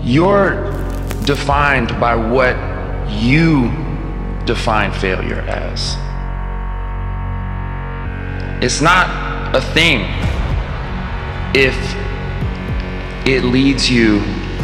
You're defined by what you define failure as. It's not a thing if it leads you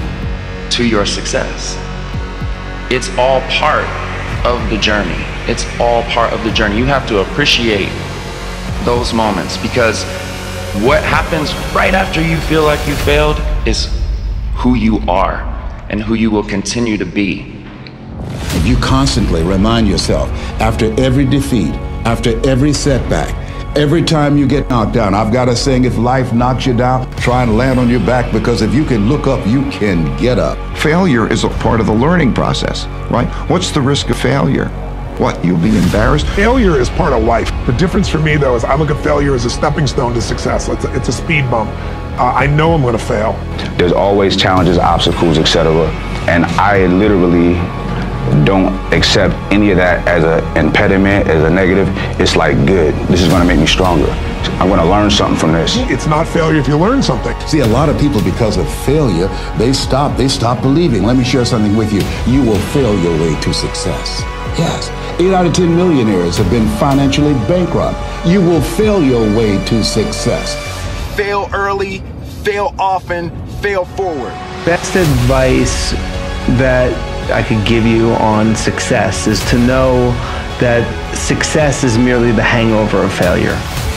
to your success. It's all part of the journey. It's all part of the journey. You have to appreciate those moments, because what happens right after you feel like you failed is who you are and who you will continue to be. If you constantly remind yourself after every defeat, after every setback, every time you get knocked down, I've got a saying, if life knocks you down, try and land on your back, because if you can look up, you can get up. Failure is a part of the learning process, right? What's the risk of failure? What, you'll be embarrassed? Failure is part of life. The difference for me, though, is I look at failure as a stepping stone to success. It's a speed bump. I know I'm going to fail. There's always challenges, obstacles, etc. And I literally don't accept any of that as an impediment, as a negative. It's like, good, this is going to make me stronger. I'm going to learn something from this. It's not failure if you learn something. See, a lot of people, because of failure, they stop believing. Let me share something with you. You will fail your way to success. Yes, 8 out of 10 millionaires have been financially bankrupt. You will fail your way to success. Fail early, fail often, fail forward. Best advice that I could give you on success is to know that success is merely the hangover of failure,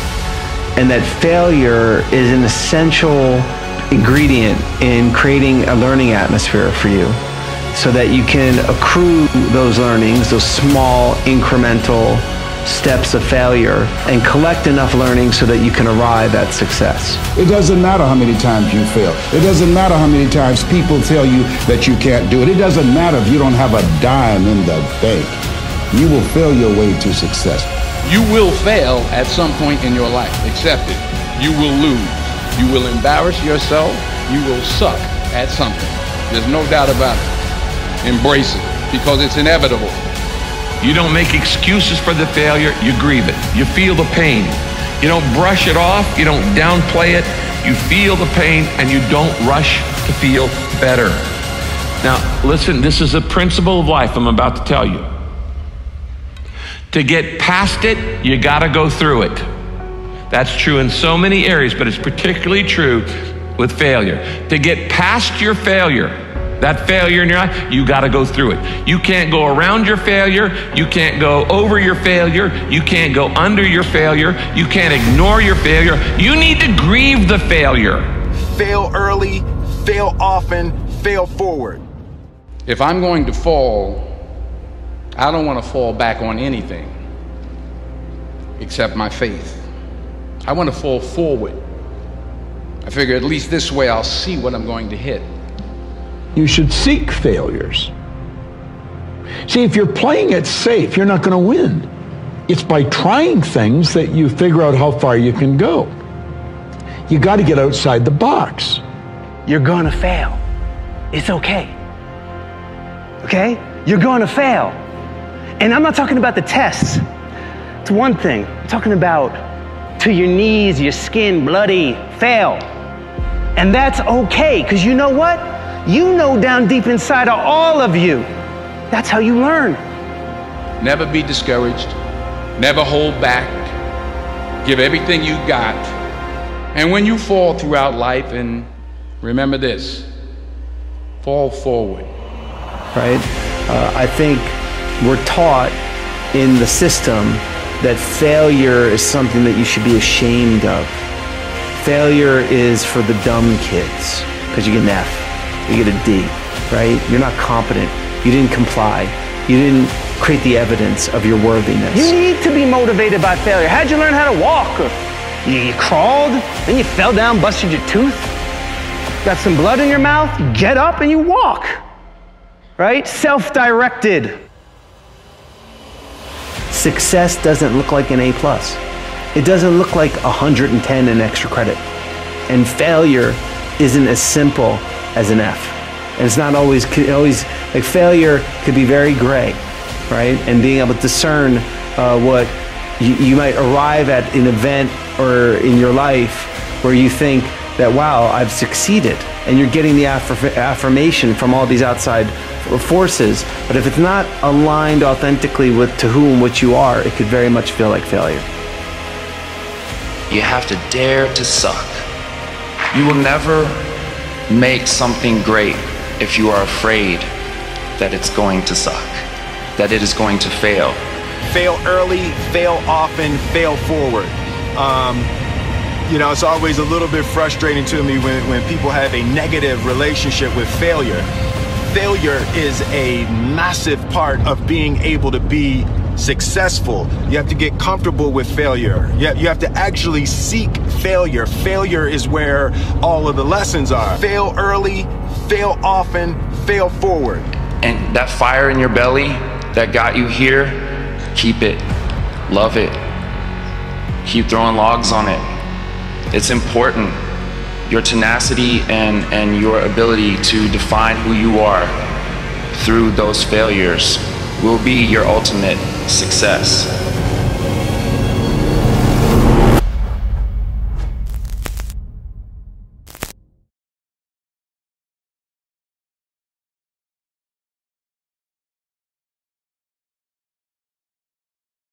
and that failure is an essential ingredient in creating a learning atmosphere for you, so that you can accrue those learnings, those small incremental steps of failure, and collect enough learning so that you can arrive at success. It doesn't matter how many times you fail. It doesn't matter how many times people tell you that you can't do it. It doesn't matter if you don't have a dime in the bank. You will fail your way to success. You will fail at some point in your life. Accept it. You will lose. You will embarrass yourself. You will suck at something. There's no doubt about it. Embrace it, because it's inevitable. You don't make excuses for the failure, you grieve it. You feel the pain. You don't brush it off, you don't downplay it. You feel the pain and you don't rush to feel better. Now, listen, this is a principle of life I'm about to tell you. To get past it, you gotta go through it. That's true in so many areas, but it's particularly true with failure. To get past your failure, that failure in your life, you got to go through it. You can't go around your failure. You can't go over your failure. You can't go under your failure. You can't ignore your failure. You need to grieve the failure. Fail early, fail often, fail forward. If I'm going to fall, I don't want to fall back on anything except my faith. I want to fall forward. I figure at least this way I'll see what I'm going to hit. You should seek failures. See, if you're playing it safe, you're not going to win. It's by trying things that you figure out how far you can go. You got to get outside the box. You're going to fail. It's okay. Okay? You're going to fail. And I'm not talking about the tests. It's one thing. I'm talking about to your knees, your skin, bloody, fail. And that's okay, because you know what? You know down deep inside of all of you, that's how you learn. Never be discouraged. Never hold back. Give everything you got. And when you fall throughout life, and remember this, fall forward. Right? I think we're taught in the system that failure is something that you should be ashamed of. Failure is for the dumb kids, because you get an F. You get a D, right? You're not competent. You didn't comply. You didn't create the evidence of your worthiness. You need to be motivated by failure. How'd you learn how to walk? You crawled, then you fell down, busted your tooth, got some blood in your mouth, you get up and you walk, right? Self-directed. Success doesn't look like an A+. It doesn't look like 110 in extra credit. And failure isn't as simple as an F. And it's not always, like failure could be very gray, right? And being able to discern what you might arrive at an event or in your life where you think that, wow, I've succeeded. And you're getting the affirmation from all these outside forces. But if it's not aligned authentically with to who and what you are, it could very much feel like failure. You have to dare to suck. You will never make something great if you are afraid that it's going to suck, that it is going to fail. Fail early, fail often, fail forward. You know, it's always a little bit frustrating to me when people have a negative relationship with failure. Failure is a massive part of being able to be successful. You have to get comfortable with failure. You have to actually seek failure. Failure is where all of the lessons are. Fail early, fail often, fail forward. And that fire in your belly that got you here, keep it, love it, keep throwing logs on it. It's important. Your tenacity and your ability to define who you are through those failures will be your ultimate success.